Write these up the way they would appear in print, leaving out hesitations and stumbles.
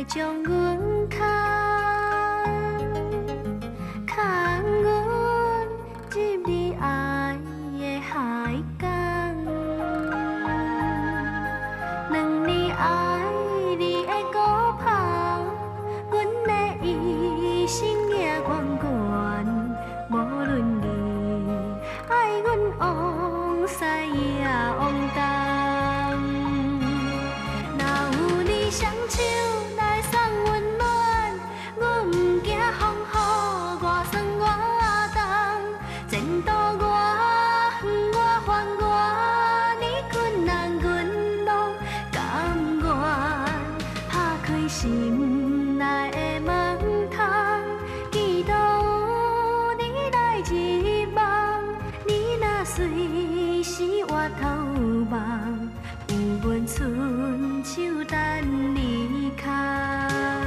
将阮扛，扛阮入你爱的海港。2年爱你的孤旁，阮的一生也悬悬，无论你爱阮往西也往东。若有你双手来送温暖，我不惊风雨，外酸我重，前途我远我烦我，你困难阮拢甘愿，打开心内的门窗，祈祷有你来入梦，你若随时回头望，有阮伸手等你牵。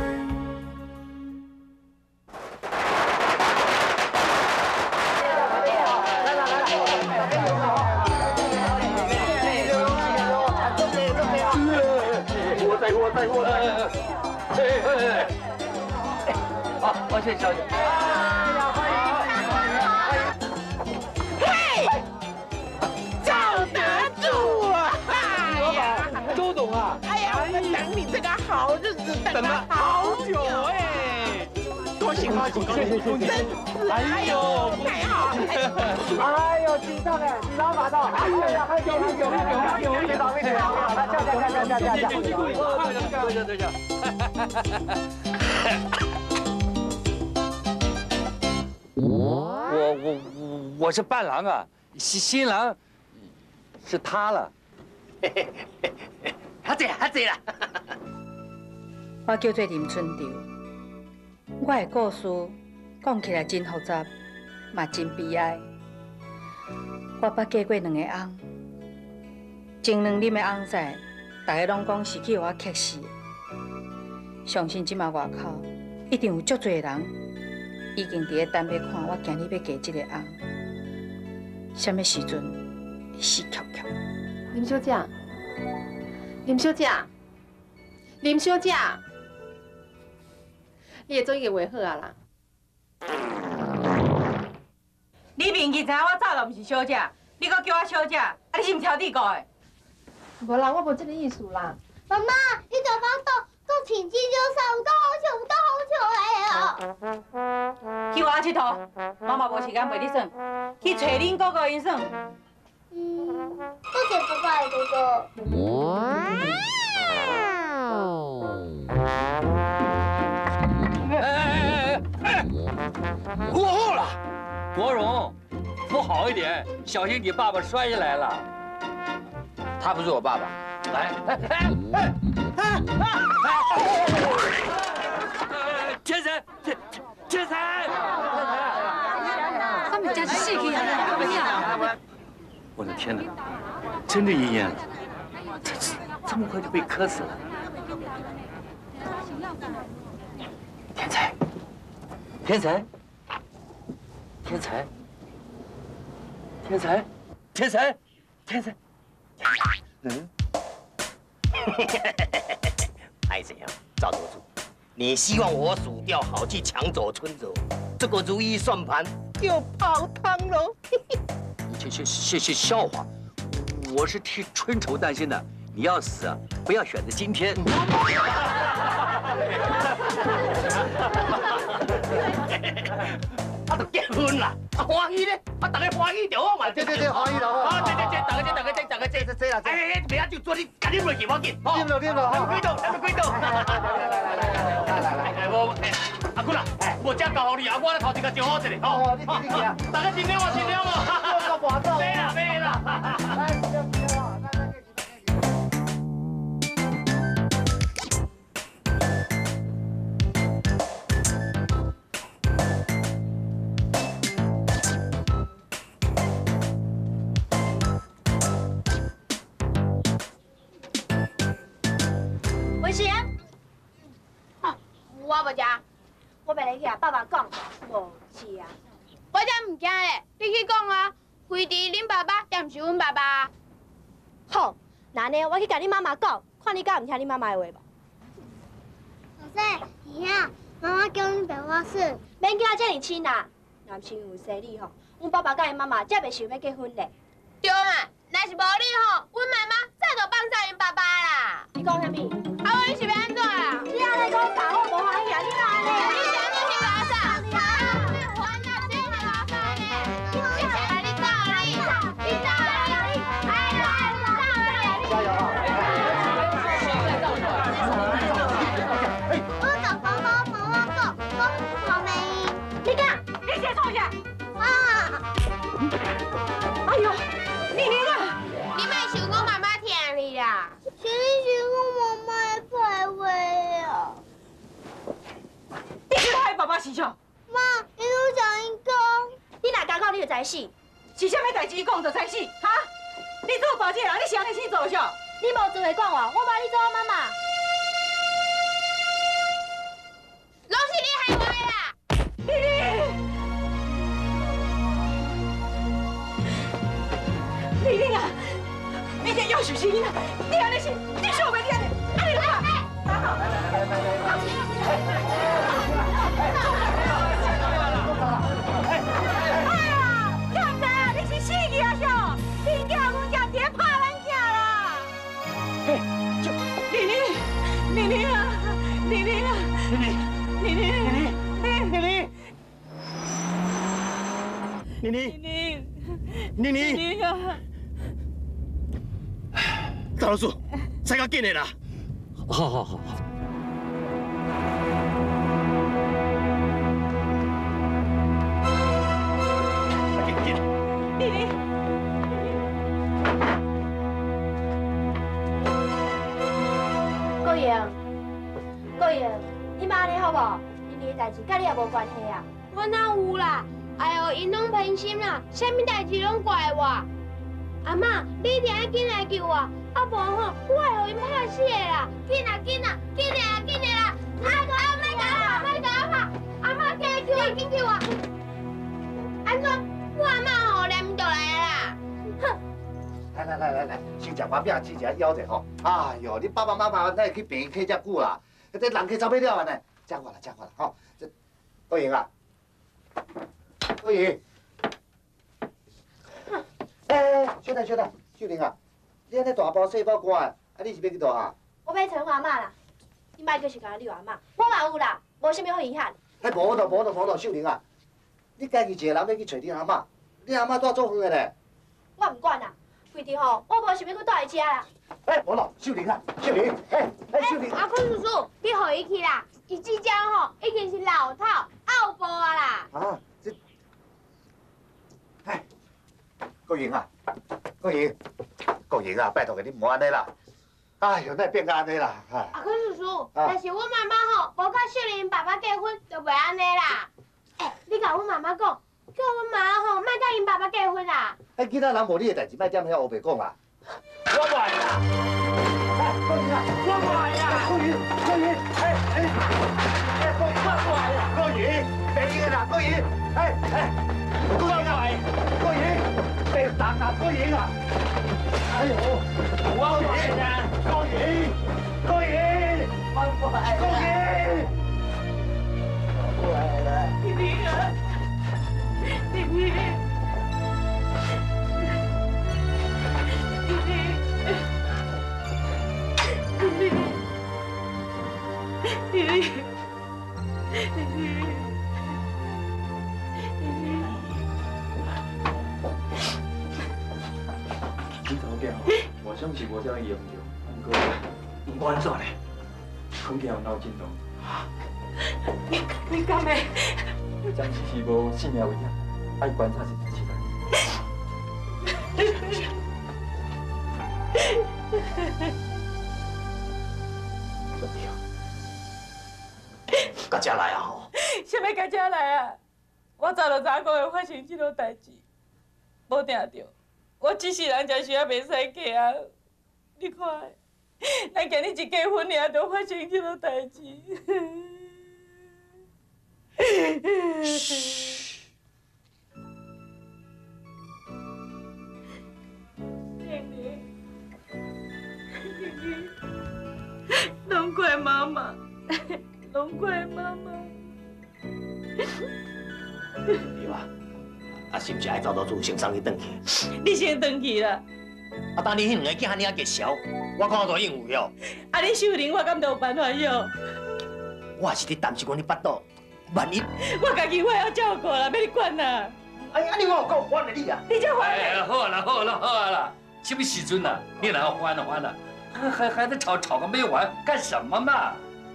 好，谢谢小姐。 嘿，赵德柱啊！哎呀， 周董啊！ 哎呀，我们等你这个好日子等了好久哎！多谢多谢，真是哎呦，太好了！ 哎呦，紧张嘞，紧张马到！哎呀，还有，别倒，来，叫， 对。我是伴郎啊，新郎是他了。 哈这啦。 我叫做林春潮，我的故事讲起来真复杂，嘛真悲哀。我捌嫁过2个翁，前2任的翁婿，大家拢讲是去互我克死。相信即马外口一定有足侪人已经伫咧等要看我今日要嫁即个翁，什么时阵会死翘翘？ 林小姐，林小姐，林小姐，你的做已经画好啊啦。 你明记知影我早就毋是小姐，你搁叫我小姐，你是毋挑地过的？ 无啦，我无这个意思啦。 妈妈，你大方都请进就上，有到好笑来哦。 去我佚佗，妈妈无时间陪你耍，去找恁哥哥因耍。 多谢不怪哥哥。 过后了，国荣，扶好一点，小心你爸爸摔下来了。 他不是我爸爸。 天才，天才！ 他们家是死去啊！怎么样？ 我的天哪，真的阴烟了，这么快就被磕死了。天才，天才，天才，天才，天才，天才， 拍谁啊？赵德柱，你希望我数掉好去抢走春泽，这个如意算盘就泡汤喽。 这笑话，我是替春愁担心的。你要死啊，不要选择今天。 啊，都结婚啦，啊欢喜咧，啊大家欢喜就好嘛。 对，欢喜了啊，对，大家这。哎，不要就做你，赶紧落去，我紧。 掂了， 还没归到。来，我阿坤啊，我这交你啊，我咧头前个招好一个， 哦，你啊， 大家尽量哦，尽量哦。 我走。 对啦。 文贤， 我无食， 我袂来去啊，爸爸讲无吃啊。 我才唔惊咧，你去讲啊，非伫恁爸爸，也唔是阮爸爸。 好，那呢，我去甲你妈妈讲，看你敢唔听你妈妈的话吧。 弟啊，妈妈叫你陪我耍。 免叫我遮尔亲啦，若是因为生你吼，阮爸爸甲因妈妈才袂想要结婚咧。 对嘛，若是无你吼，阮妈妈早就放走因爸爸啦。 你讲啥物？ 啊，你是要安怎啦？ 你安尼讲爸，我无欢喜啊！你哪安尼？ 你是安怎去搞啥？啊，你烦啊，真是麻烦呢。你走啊你！你走啊你！哎呀，你走啊你！ 加油啊！ 我找宝宝陪我讲，我好没。 你讲，你先坐下。 啊！ 哎呦，玲玲啊！ 你莫想讲妈妈听你啦。 是你是我妈妈的派位啊！ 你去害爸爸是啥？ 妈，你都想因讲。 你若讲到你就知死， 是啥物代志讲就知死，哈？你做大姐人，你是安尼先做啥？ 你无资格管我，我把你做我妈妈。 拢是你害我的啦！ 玲玲啊，你这要死是你啊！你安尼是，你说袂听的，安尼来吧。哎呀，刚才啊，你是死去啊啥？你囝阮囝爹拍咱囝啦！嘿，就玲玲，玲玲啊，玲玲啊，玲玲，玲玲，玲玲，玲玲。 妮妮，妮妮，妮妮啊！大老叔，再较紧的啦！好好好。 妮妮， 郭莹，郭莹，你妈安尼好无？妮妮的代志甲你也无关系啊。 我哪有啦？哎呦，因拢偏心啦，啥物代志拢怪我。阿妈，你一定要紧来救我，啊无吼，我会互因拍死的啦！紧啊紧啊，紧的啦紧的啦！莫甲我拍，阿妈紧来救我，紧救我！安怎？我阿妈吼念倒来啦！哼！ 来，先食碗饼，吃一下枵者吼。哎呦，你爸爸妈妈哪会去病院客遮久啦？这人客走不了啊呢。食我啦吼。这郭莹啊，郭莹。小等，秀玲啊，你安尼大包细包赶的，你是要去倒啊？ 我要找我阿妈啦，你莫继续甲我你阿妈，我嘛有啦，无啥物好遗憾。 无咯，秀玲啊，你家己一个人要去找你阿妈，你阿妈带做远的咧。 我唔管啦，规日吼，我无想要去住伊家啦。 无咯，秀玲啊，秀玲，秀玲。 阿坤叔叔，你互伊去啦，伊即只吼已经是老套拗步啊啦。 啊，这，郭莹啊，郭莹啊，拜托你莫安尼啦。哎呦，那变到安尼啦， 阿坤叔叔，但是我妈妈吼，无甲秀玲爸爸结婚，就袂安尼啦。你甲阮妈妈讲，叫阮妈吼，莫甲因爸爸结婚啦。 囡仔人无你的代志，莫踮遐黑白讲啦。我不爱啦。郭莹啊，我不爱啦。郭莹，郭莹，郭莹，别个啦，郭莹，郭莹啊，郭莹，别打郭莹啊。哎呦，我不爱啦，郭莹，我不爱，郭莹，我不爱啦，妮妮啊，妮妮， 你头家我想是无啥严重，不过唔管怎咧，恐惊有脑震荡。 你敢会？ 暂时是无性命危险，爱观察一段时间。 到遮来啊吼！ 想要到遮来啊？我早就知讲会发生这种代志，无定着。我一世人真是也袂使嫁啊！你看，咱今日一结婚尔，就发生这种代志。拢怪妈妈， 拢怪妈妈。 对啊，啊是不是爱走到厝先送你转去？ 你先回去啦。 啊，当你迄两个囝遐结潲，我看都应有哟。 啊，你秀玲，我敢都有办法哟。 我是伫担心讲你腹肚，万一我家己我要照顾啦，要你管啦。 哎呀，你我有够烦的你啊！ 你才烦嘞！ 好了好了好了，什么时阵了？你哪要还了还了？还在吵个没完，干什么嘛？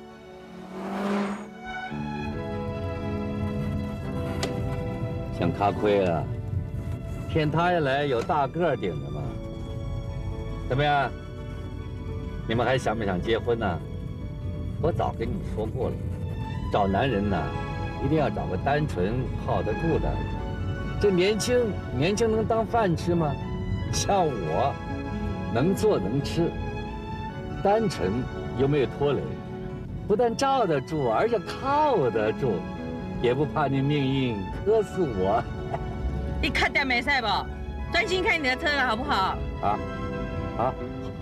想咖亏了，天塌下来有大个顶着嘛？怎么样？你们还想不想结婚呢？我早跟你们说过了，找男人呢，一定要找个单纯靠得住的。这年轻能当饭吃吗？像我，能做能吃，单纯又没有拖累，不但罩得住，而且靠得住，也不怕你命运磕死我。 你快点没赛不？专心开你的车了，好不好？ 啊，好。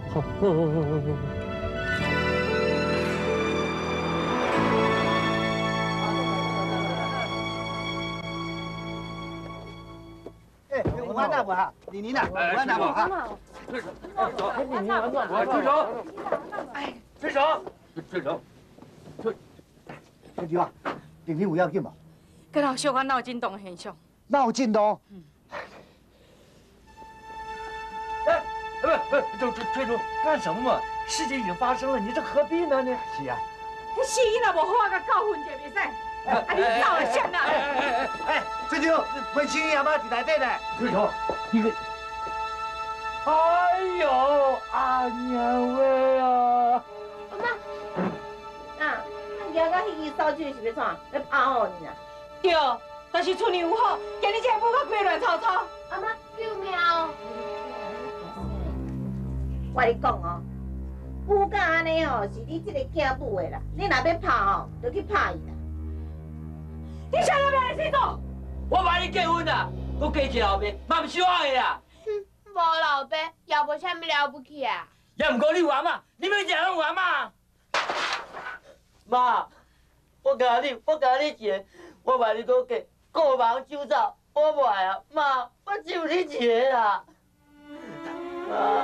我玩那不哈，李宁呐，玩那不哈。 追手，追手，哎，追手，追手， 兄弟啊，李宁有要紧吗？ 跟老小可脑震动的现象。 脑震动？ 哎，追手，干什么嘛？事情已经发生了，你这何必呢？你是啊。 那死因若无好，我甲教训者袂使。啊，你走啊，先啦！ 哎，追手，文清阿妈伫内底呢。 追手，你个，哎呦，阿娘喂啊！ 阿妈，啊，你今个迄个手机是要怎？要拍好你啊？ 对，但是厝里有好，今日这个母甲规乱吵吵。 阿妈，救命哦！我跟你讲哦，母甲安尼哦，是你这个囝母的啦。你若要拍哦，就去拍伊啦。 你想要变来死做？ 我帮你结婚啦，我嫁一后面，嘛不是我的啦。 无老爸，也无啥物了不起啊。 也唔过你有阿妈，你要怎样有阿妈？妈，我甲你钱，我买你都给过忙就走，我不爱啊，妈，我只有你一个啦。妈，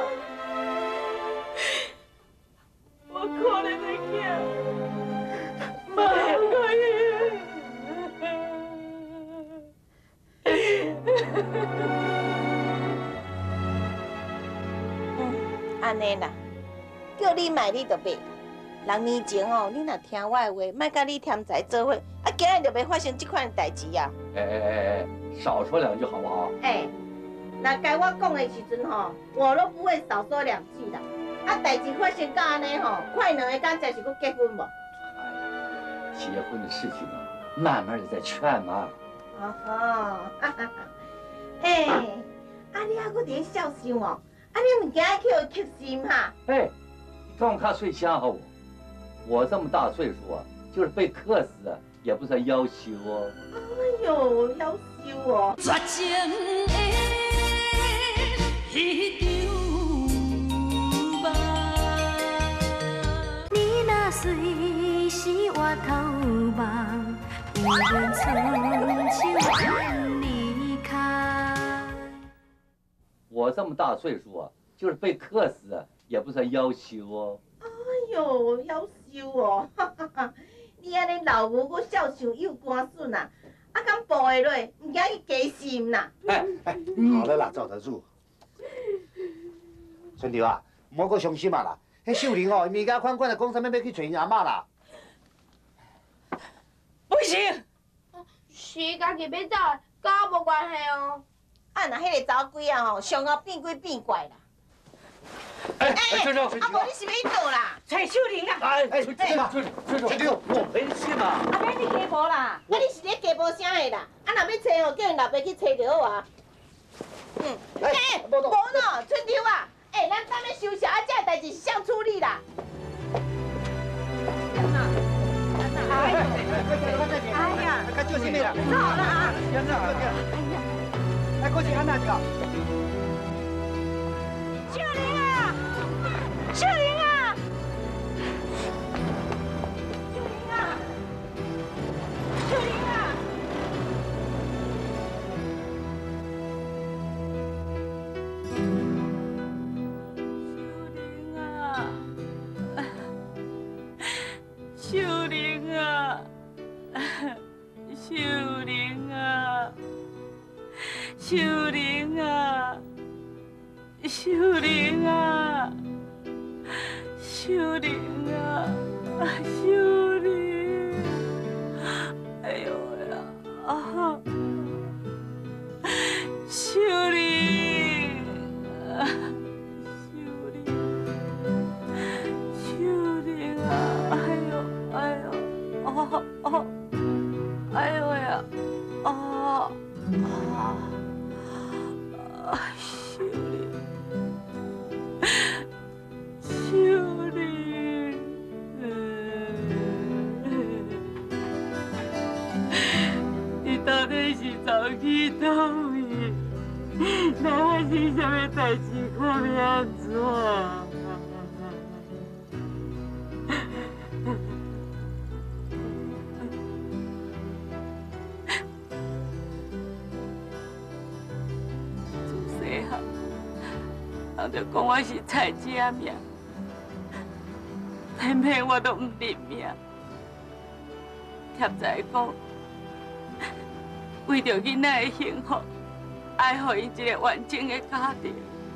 我可怜的囝，妈可以。 安尼啦，叫你买你就买。6年前哦，你若听我的话，莫甲你添财做伙，啊，今日就袂发生这款代志啊。 哎，少说两句好不好？ 哎，那该我讲的时阵吼，我都不会少说2句啦。啊，代志发生到安尼吼，快2个刚才是要结婚无？ 哎，结婚的事情啊，慢慢的再劝嘛。 哈哈，哎，啊你还搁伫笑想哦？啊你物件还叫吸心哈？ 哎，装卡睡香好我这么大岁数啊，就是被克死啊，也不算夭寿哦。 哎呦，夭寿哦！ 绝情的迄场梦，你若随时我头梦，有缘春秋千里开。 我这么大岁数啊，就是被克死啊，也不算夭寿哦。 哎呦，夭寿哦！你安尼老母搁孝顺又官顺啊，啊敢报会落，唔惊去加心啦。 哎，好了啦，赵德柱。春条啊，唔好搁伤心啊啦。迄秀玲哦，面家款款的讲啥物要去找因阿嬷啦。 不行， 是家己要走的，跟我无关系哦。 啊，那迄个查某鬼啊吼，上后变鬼变怪啦。 哎，追手， 啊，无你是要去倒啦？ 蔡秀玲啊！ 哎，追手，我没信啊。 啊，免你加无啦，啊，你是咧加无啥的啦？啊，若要找哦，叫因老爸去找就好啊。无喏，春条啊，咱等咧收拾啊，这代志是谁处理啦？哎呀， 快救性命啦！ 走了啊！ 来，过去安那个。 秀玲啊！秀玲啊！秀玲啊！ 秀玲啊，秀玲啊，秀玲啊，秀玲，哎呦呀，啊，秀玲，秀玲啊，哎呦，哦，哎呦呀，啊。秀玲，秀玲，你到底是走去倒位？那还是什么代志？看要安怎？人就讲我是菜姐命，偏偏我都唔认命。贴在讲，为着囡仔的幸福，爱互伊一个完整的家庭。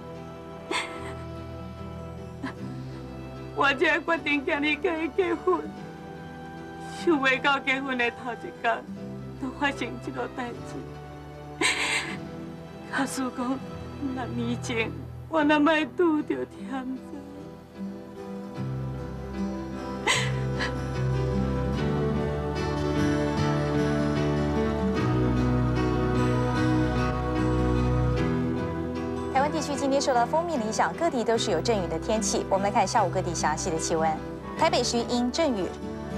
我才决定今日跟伊结婚，想袂到结婚的头一天，就发生这个代志。假使讲6年前，我哪莫拄着天灾。 台湾地区今天受到锋面的影响，各地都是有阵雨的天气。我们来看下午各地详细的气温。台北市阴阵雨。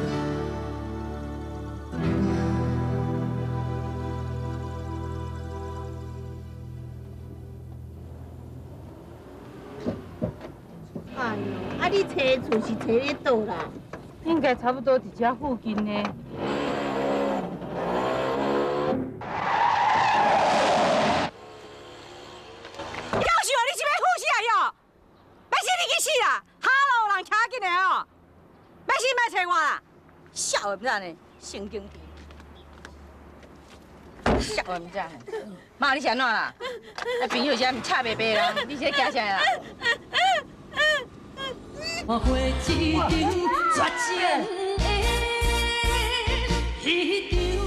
哎呦，啊你找的厝是找咧倒啦？ 应该差不多伫遮附近呢。 笑的不知呢，神经病。笑的不知呢，妈你是安怎啦？啊朋友是毋吵白白啦？你是惊啥啦？我花一场绝情的迄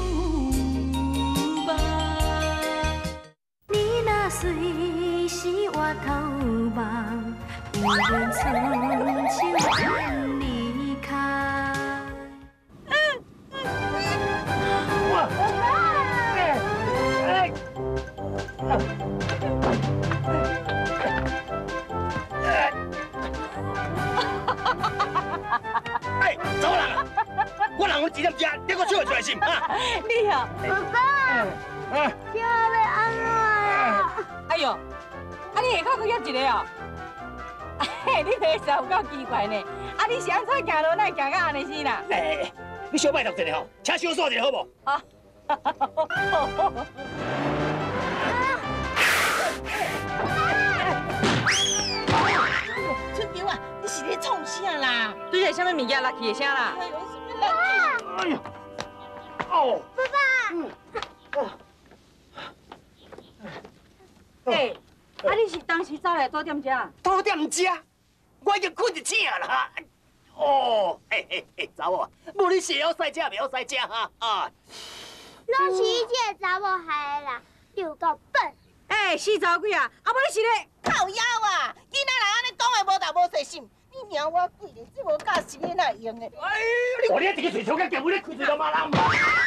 场梦。 你若随时我头梦，有缘春秋千里开。 哎，走人啊！我人有几点吃，你搁笑会出来心啊？ 你哦， 哥哥，叫我要安怎呀？ 哎呦，啊你下口搁约一个哦？嘿，你这个有够奇怪呢！啊你是安怎行路，哪会行到安尼死啦？ 哎，你小摆读一下吼，车小煞一下好无？啊。 春苗啊，你是咧创啥啦？ 对个什么物件落去的声啦？ 哎呦，什么垃圾？ 哎呦，哦， 爸爸。 哎，啊你是当时走来多点食？ 多点食，我已经困一醒啦。哦，嘿嘿嘿，查某啊，无你是会晓赛车，袂晓赛车哈啊！ 拢是伊这个查某害的啦，你有够笨！ 哎，死查某鬼啊！啊，无你是咧靠腰啊！囡仔人安尼讲话无大无细心，你娘我鬼咧，这无教是咧哪会用的？ 哎，你我咧一个嘴抽甲剑尾咧开嘴都骂人。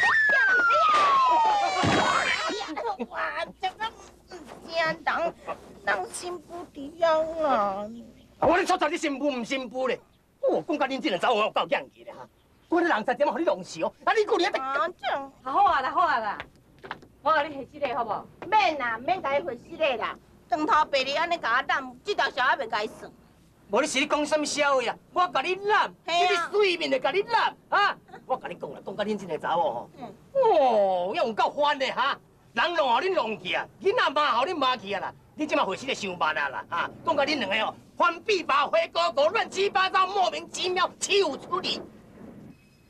哇，这个真人，人心不一样啊！ 我咧出错，你心妇唔心妇咧？我讲甲恁这个查某有够硬气咧哈！我咧人才点互你弄死哦！啊，你讲你一定啊，这样好啊啦，好啊啦，我甲你下这个好无？ 免啦，免甲伊回死个啦。当头白日安尼甲我揽，这条小还袂甲伊算。 无你是你讲什么笑话啊？我甲你揽，你水面就甲你揽啊！我甲你讲啦，讲甲恁这个查某吼，哦，要有够烦的哈！人弄互恁弄去啊，囡仔骂互恁骂去啊啦！你即马回死得伤慢啊啦！啊，讲甲恁两个哦，翻屁把灰狗狗乱七八糟，莫名其妙，岂有此理！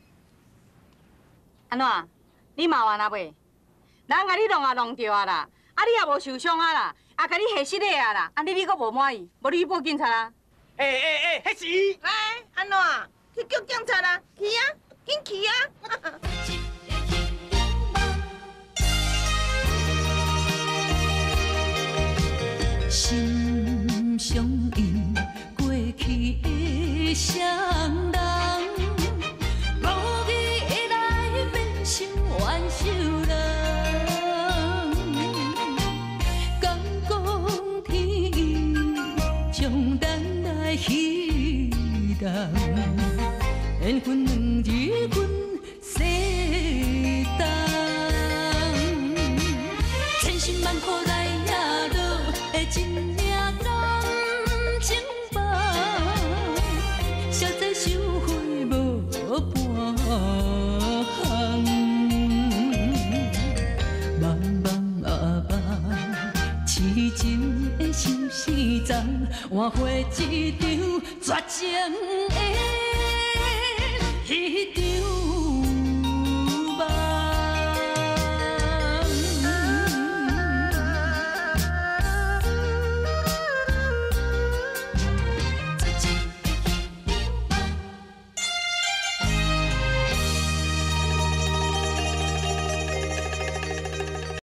安怎？你骂完啊未？人甲你弄啊弄着啊啦！ 啊，你也无受伤啊啦，啊，甲你下失礼啊啦，啊，你阁无满意，无你去报警察啊？ 迄是。 哎，安怎？去叫警察啦？去啊，紧去啊！ 心相印，过去的双人，无义会来变成冤仇人。敢讲天意，将咱来彼人，缘分两日分世东，千辛万苦来呀落的真命人情梦，实在收回无半项。茫茫啊茫，痴情的心事重，换回一场绝情。